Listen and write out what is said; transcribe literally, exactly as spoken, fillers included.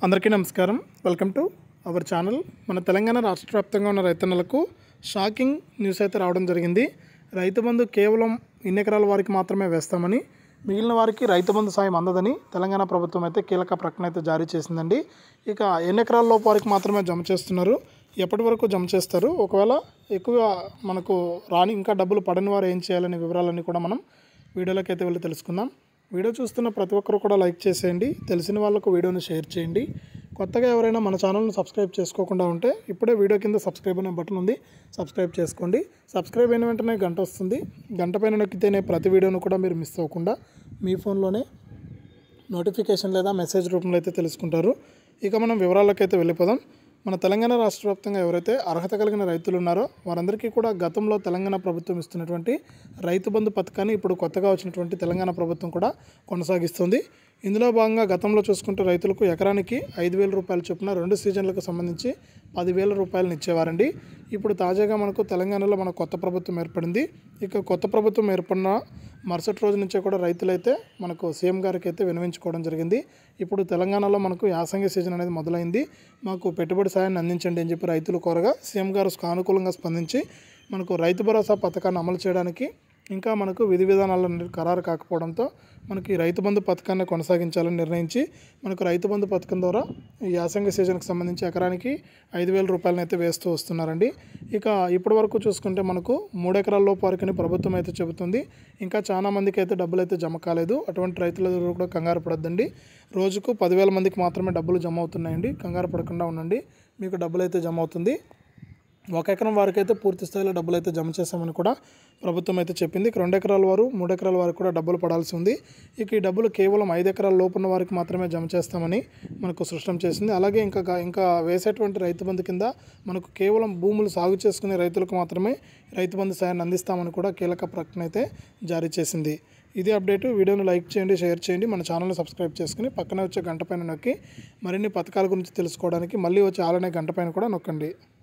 అందరికీ నమస్కారం. Welcome to our channel. మన తెలంగాణ రాష్ట్ర వ్యాప్తంగా ఉన్న రైతన్నలకు షాకింగ్ న్యూస్ అయితే రావడం జరిగింది. రైతు బంధు కేవలం ఇన్ని ఎకరాల వారికి మాత్రమే వేస్తామని, మిగిలిన వారికి రైతు బంధు సాయం అందదని తెలంగాణ ప్రభుత్వం అయితే కీలక ప్రకటన అయితే జారీ చేసిందండి. ఇక ఎన్ని ఎకరాల లోపు వారికి మాత్రమే జమ చేస్తున్నారు, ఎప్పటి వరకు జమ చేస్తారు, ఒకవేళ ఎక్కువ మనకు రాని ఇంకా డబ్బులు పడని వారు ఏం చేయాలనే వివరాలన్నీ కూడా మనం వీడియోలోకి అయితే వెళ్ళి తెలుసుకుందాం. వీడియో చూస్తున్న ప్రతి ఒక్కరు కూడా లైక్ చేసేయండి, తెలిసిన వాళ్ళకు వీడియోని షేర్ చేయండి. కొత్తగా ఎవరైనా మన ఛానల్ను సబ్స్క్రైబ్ చేసుకోకుండా ఉంటే ఇప్పుడే వీడియో కింద సబ్స్క్రైబ్ అనే బటన్ ఉంది, సబ్స్క్రైబ్ చేసుకోండి. సబ్స్క్రైబ్ అయిన వెంటనే గంట వస్తుంది, గంట పైన నొక్కితేనే ప్రతి వీడియోను కూడా మీరు మిస్ అవ్వకుండా మీ ఫోన్లోనే నోటిఫికేషన్ లేదా మెసేజ్ రూపంలో అయితే తెలుసుకుంటారు. ఇక మనం వివరాల్లోకి అయితే వెళ్ళిపోదాం. మన తెలంగాణ రాష్ట్ర వ్యాప్తంగా ఎవరైతే అర్హత కలిగిన రైతులు ఉన్నారో వారందరికీ కూడా గతంలో తెలంగాణ ప్రభుత్వం ఇస్తున్నటువంటి రైతు బంధు పథకాన్ని ఇప్పుడు కొత్తగా వచ్చినటువంటి తెలంగాణ ప్రభుత్వం కూడా కొనసాగిస్తుంది. ఇందులో భాగంగా గతంలో చూసుకుంటే రైతులకు ఎకరానికి ఐదు వేల రూపాయల చొప్పున రెండు సీజన్లకు సంబంధించి పదివేల రూపాయలను ఇచ్చేవారండి. ఇప్పుడు తాజాగా మనకు తెలంగాణలో మన కొత్త ప్రభుత్వం ఏర్పడింది. ఇక కొత్త ప్రభుత్వం ఏర్పడిన మరుసటి రోజు నుంచే కూడా రైతులైతే మనకు సీఎం గారికి అయితే విన్నవించుకోవడం జరిగింది. ఇప్పుడు తెలంగాణలో మనకు యాసంగి సీజన్ అనేది మొదలైంది, మాకు పెట్టుబడి సాయాన్ని అందించండి అని చెప్పి రైతులు కోరగా సీఎం గారు సానుకూలంగా స్పందించి మనకు రైతు భరోసా పథకాన్ని అమలు చేయడానికి ఇంకా మనకు విధి విధానాలు ఖరారు కాకపోవడంతో మనకి రైతు బంధు పథకాన్ని కొనసాగించాలని నిర్ణయించి మనకు రైతు బంధు పథకం ద్వారా ఈ యాసంగి సీజన్కి సంబంధించి ఎకరానికి ఐదు వేల రూపాయలను అయితే వేస్తూ వస్తున్నారండి. ఇక ఇప్పటి వరకు చూసుకుంటే మనకు మూడు ఎకరాల లోపు వరకని ప్రభుత్వం అయితే చెబుతుంది. ఇంకా చాలా మందికి అయితే డబ్బులు అయితే జమ కాలేదు. అటువంటి రైతుల కూడా కంగారు పడద్దండి. రోజుకు పదివేల మందికి మాత్రమే డబ్బులు జమ అవుతున్నాయండి. కంగారు పడకుండా ఉండండి, మీకు డబ్బులు అయితే జమ అవుతుంది. ఒక ఎకరం వారికి అయితే పూర్తి స్థాయిలో డబ్బులు అయితే జమ చేస్తామని కూడా ప్రభుత్వం అయితే చెప్పింది. రెండు ఎకరాల వారు మూడు ఎకరాల వారికి కూడా డబ్బులు పడాల్సి ఉంది. ఇక ఈ డబ్బులు కేవలం ఐదు ఎకరాల లోపున్న వారికి మాత్రమే జమ చేస్తామని మనకు స్పష్టం చేసింది. అలాగే ఇంకా ఇంకా వేసేటువంటి రైతు బంధు కింద మనకు కేవలం భూములు సాగు చేసుకునే రైతులకు మాత్రమే రైతు బంధు సాయాన్ని అందిస్తామని కూడా కీలక ప్రకటన అయితే జారీ చేసింది. ఇది అప్డేట్. వీడియోను లైక్ చేయండి, షేర్ చేయండి, మన ఛానల్ని సబ్స్క్రైబ్ చేసుకుని పక్కనే వచ్చే గంట పైన నొక్కి మరిన్ని పథకాల గురించి తెలుసుకోవడానికి మళ్ళీ వచ్చే ఆలనే గంట పైన కూడా నొక్కండి.